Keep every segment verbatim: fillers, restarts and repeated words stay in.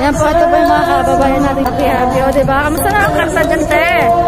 Ayan po, ito po yung mga kababayan natin. Happy, happy. O, diba? Kamusta na ang karsa dyan, te?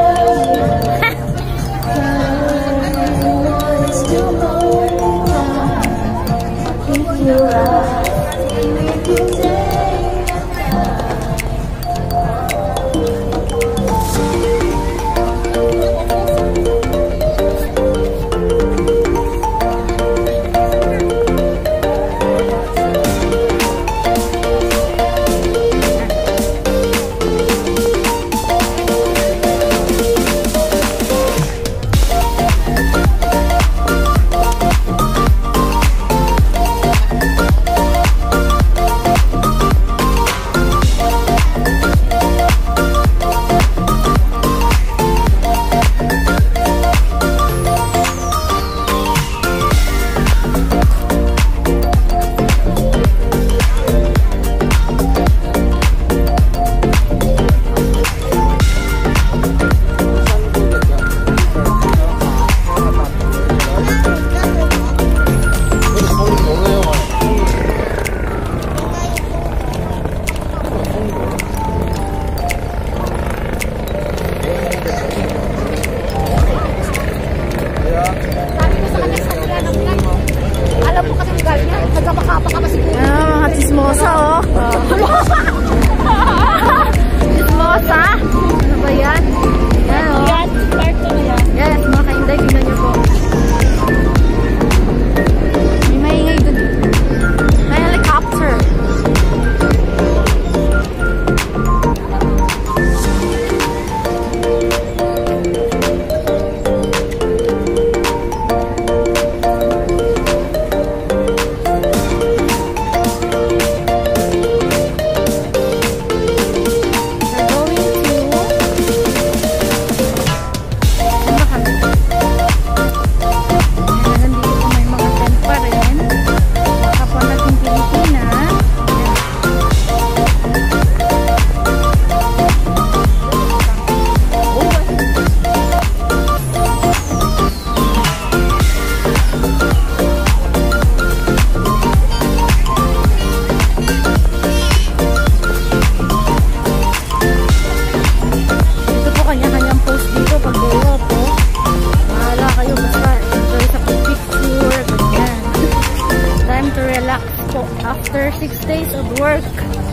After six days of work,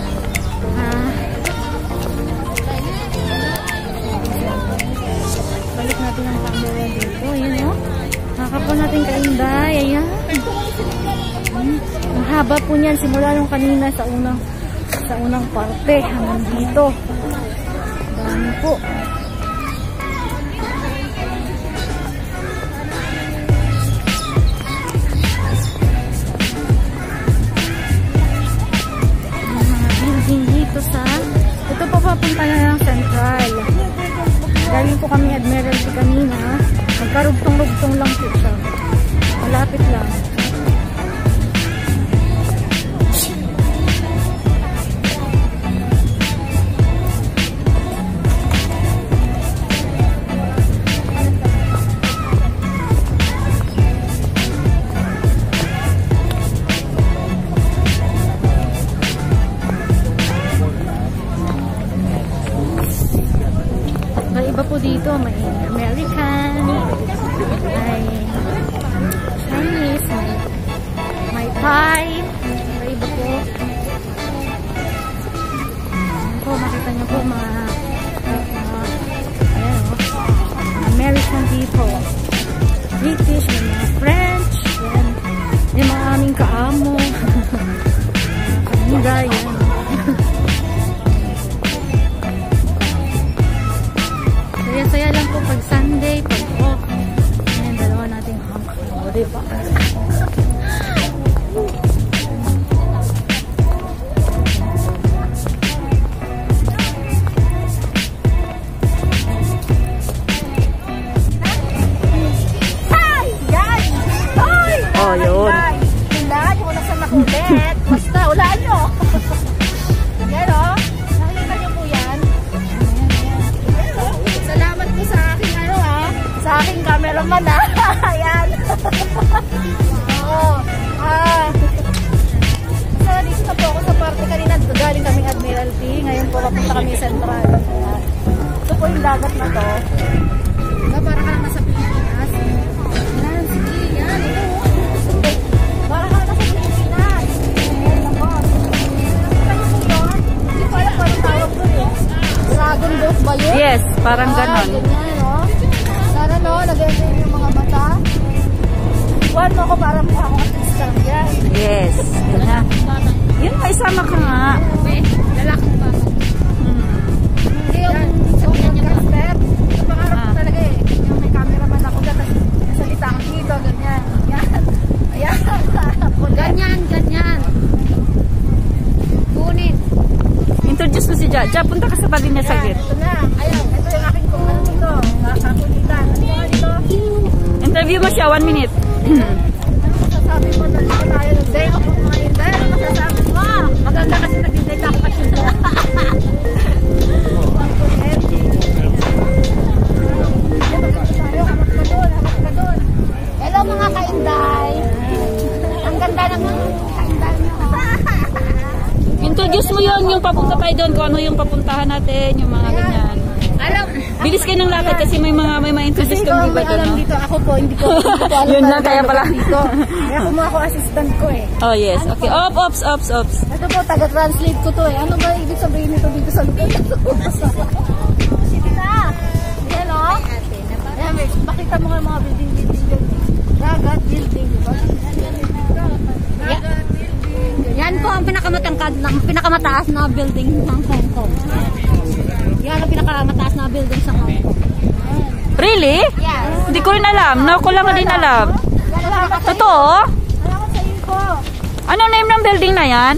ah, balik natin ang camera dito. Ayan o, nakakapon natin kainday. Ayan, hmm. Ang haba po niyan simula nung kanina sa unang sa unang parte hanggang dito. Dami po. Sa, ito po papunta na ng Central. Galing po kami Admiralty kanina. Magkarugtong-rugtong lang po siya. Malapit lang. Iba po dito, may American, may Chinese, may, may Thai, iba po. Ayan po, makita nyo po mga, mga ayan o, American people, British, may mga French, ayan, may mga aming kaamo, kanina, ayan. Saya lang po pag Sunday, pag off. Ayan, dalawa natin hunk. O, diba? Hi! Yan! Hi! Oh, yun. Hulaan nyo na sa makulit. Basta, hulaan nyo. Yan o. Nakikita nyo po yan. Salamat po sa aking ano ha. Sa aking cameraman ha. Ayan. Oo. Ah. So, dito na po ako sa parte kanina. Galing kaming Admiralty. ba yun? Yes, parang Ah, ganon. ganyan, no? Sana, no? Nag-enjoy yung mga mata. One mo ko para mukha akong assistant yan. Yes. Yun na. Yun, may isama ka nga. Lalaki ba? Hindi yung yung caster. Yung pangarap ko Ah. talaga eh. Yung may cameraman ako dyan. Tapos nasalita ako dito. Ganyan. Yan. Ayan. Ganyan, ganyan. Kunin. Introduce mo si Jaja. Punta ka sa pali niya saglit. Ito na. Ayun. Ito yung aking kung ano dito. Nakakulitan. Ano yung dito? Interview mo siya, one minute. Ano masasabi mo na dito tayo nag-day off of mga hindi? Ano masasabi mo? Maganda kasi nag-date ako kasi. Hello mga kainday. Ang ganda ng mga kainday nyo. Introduce mo yun, yung papunta tayo doon, kung ano yung papuntahan natin, yung mga ganyan. Alam, Bilis kayo ng lakad kasi may mga may ma-introduce kasi kang ikaw iba may doon. alam No? dito. Ako po, hindi ko, hindi ko alam. Yun lang, talaga kaya ang pala. lugar dito. Kaya kumuha ko assistant ko eh. Oh yes, okay. Ops, ops, ops, ops. Ito po, taga-translate ko to eh. Ano ba ibig sabihin nito dito sa lugar na to? Sige na. Yan o. Ayan, may- makita mo nga yung mga building-building dyan. Ragat building, di ba? Yan po ang pinakamatangkad, na, pinakamataas na building ng Hong Kong. Yan ang pinakamataas na building sa Hong Kong. Really? Yes. Hindi ko rin alam. No, ko lang din alam. Totoo? Salamat sa info. Ano name ng building na yan?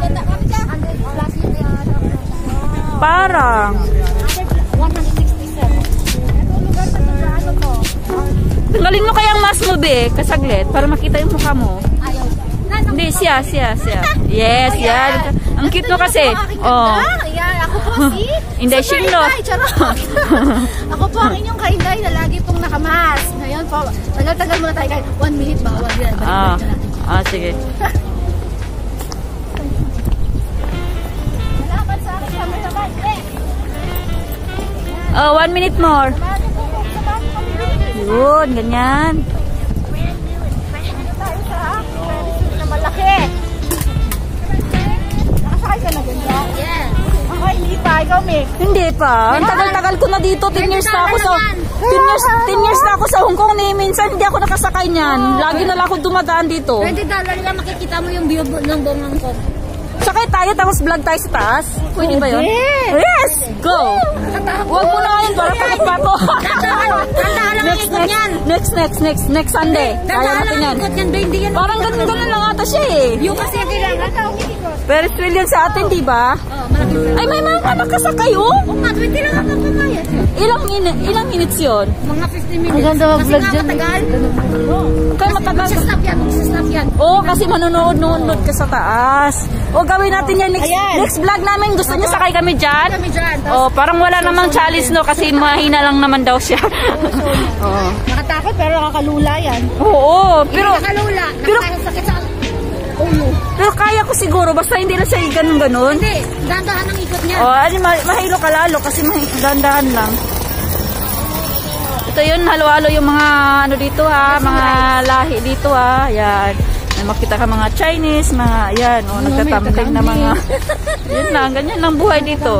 Parang. one sixty-seven. Ito lugar na to, ano to? Tanggalin mo kayang mask mo, be. Kasaglit. Para makita yung mukha mo. Ayaw. Hindi, siya, siya, siya. Yes, yan. Ang cute mo kasi. Oh. Ayan, ako po si... Hindi, Super Shinglo. Inday, charot. Ako po ang inyong kainday na lagi pong nakamas. Ngayon po, tagal-tagal muna tayo kahit one minute bawal yan. Ah, Balik-balik na natin. ah, sige. Salamat sa aking cameraman. Eh, Oh, one minute more. samahan niyo po, samahan niyo kami. Yun, ganyan. Dito tayo sa Ferris wheel na malaki. Nakasakay ka na ganyan? Yes. Ako, hindi pa. Ikaw, Mick. Hindi pa. Ang tagal-tagal ko na dito. ten years na ako sa... ten years, ten years na ako sa Hong Kong ni. Minsan hindi ako nakasakay niyan. Lagi na lang ako dumadaan dito. twenty dollars lang makikita mo yung view ng buong Hong Kong. Sakay tayo tapos vlog tayo sa taas. Pwede ba yun? Pwede. Yes! Go! Huwag mo na ngayon para pakit pa ako. Tandaan lang ang Next, ikot next, niyan. next, next, next, next Sunday. Kaya Tandaan natin lang yan. ang ikot niyan. Ba, hindi yan. Parang ganun-ganun lang ata siya eh. Yung kasi ang kailangan. Pero Ferris wheel yan sa atin, di ba? Oh, malaki. Ay, may mga nakasakay oh. Oo nga, twenty lang ang pagpamayad. Ilang, min- ilang minutes yun? Mga fifty minutes. Ang ganda Kasi mag-vlog nga dyan. matagal. Kaya matagal. Magsasnap yan, magsasnap yan. Oo, kasi manonood-nood ka sa taas. O, gawin natin yan next, Ayan. next vlog namin. Gusto niya sakay kami dyan? Kami dyan. Oh, parang wala namang challenge no kasi mahina lang naman daw siya. Oo. Nakatakot pero nakakalula yan. Oo, pero Nakalula. pero- Nakakasakit sa ulo. pero kaya ko siguro basta hindi na siya ganun-ganun. Hindi, dahan-dahan ang ikot niya. Oh, ano ma mahilo ka lalo kasi mahigandahan lang. Ito yun, halo-halo yung mga ano dito ha, mga lahi dito ha. Yan. May makita ka mga Chinese, mga yan, oh, nagtatambling na mga yun lang, ganyan lang buhay dito.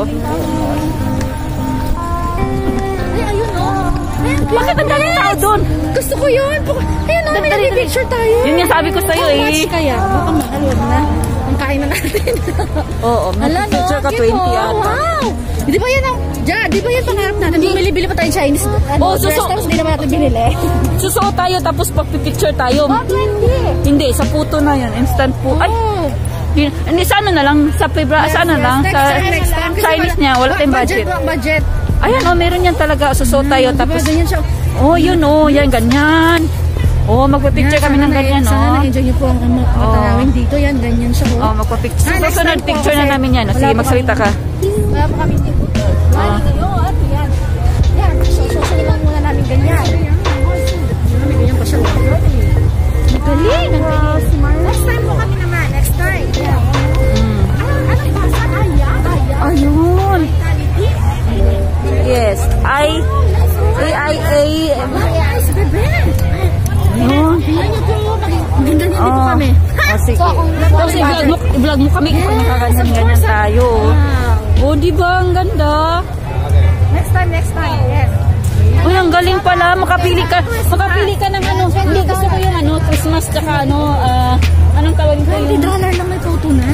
Ay, ayun o. Ayun, Bakit ang daming tao doon? gusto ko yun. Ayun o, may nag-picture tayo. Yun yung sabi ko sa'yo How eh. much kaya? Baka mahal, wag na. Ang kain na natin. Oo, Ala, no? picture ka Give twenty mo. ata. Wow! Di ba yan ang... Ja, di ba yan pangarap natin? Bumili-bili pa tayo Chinese. Ano, Oh, dress, suso- tapos di naman natin binili. Susuot tayo tapos pagpipicture tayo. Oh, twenty. Hindi, sa puto na yun. Instant po. Ay, Oh. Hindi, hindi sa ano na lang, sa Fibra, sa ano lang, Next sa time, next time. Kasi Chinese wala- niya, wala tayong budget. Budget, budget. Ayan, oh, meron yan talaga, susuot tayo, Diba, tapos, ganyan siya. oh, yun, oh, yan, ganyan. Oh, magpa-picture kami ng ganyan, Sana oh. na-enjoy niyo po ang mat- Oh. matanawin dito. Yan, ganyan siya. Oh, Oh. magpa-picture. Ah, next Susunod time po, picture na kasi namin yan. Oh, wala sige, pa magsalita ka. Wala pa kami dito. Oh. Mali ngayon. Yan. Yan. So, susuliman muna namin ganyan. May ganyan pa siya. Magaling. Ang galing. Next time po kami naman. Next time. Yeah. Mm. Ano, anong basa? Aya? Aya? Ayun. Vitality? Yes. I, A I A. Aya is the best. Ayun. Tingnan niyo po. Ang ganda niyo dito Oh. kami. Oh, sige. Tapos i-vlog mo, i-vlog mo kami kung nakaganyan-ganyan tayo. Oh, di ba? Ang ganda. Next time, next time. Yes. Uy, ang galing pala. Makapili ka. Makapili ka ng ano. Hindi, gusto ko yung ano, Christmas tsaka ano, ah, anong tawag ito twenty yung... dollar lang may photo na.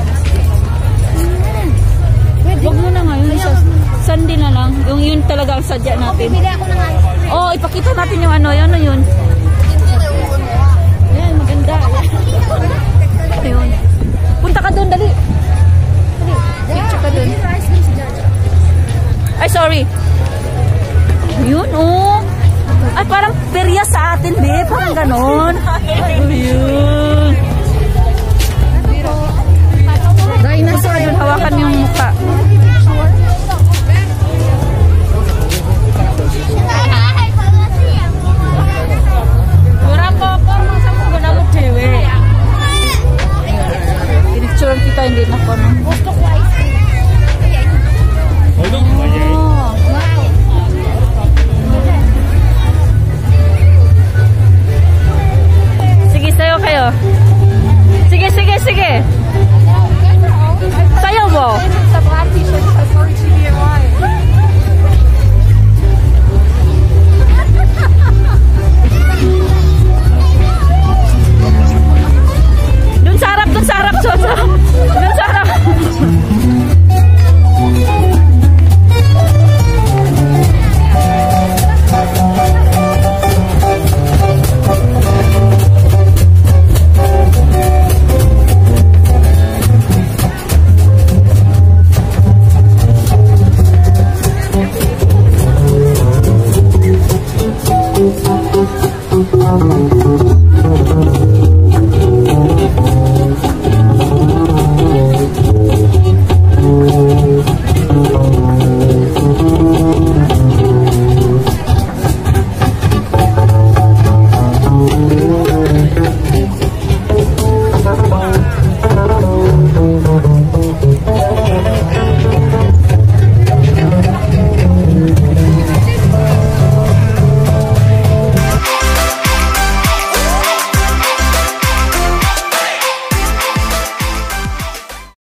Wag mo na ngayon. Sa Sunday na lang. Yung yun talaga ang sadya natin. Bili ako ng ice cream. Oh, ipakita natin yung ano. Ano yun? Ayan, maganda. Ayun. Punta ka doon, dali. Dali. Picture ka doon. Ay, sorry. Yun, oh. Ay, parang perya sa atin, be. Parang ganon. Ayun. Dinosaur. Hawakan yung mukha.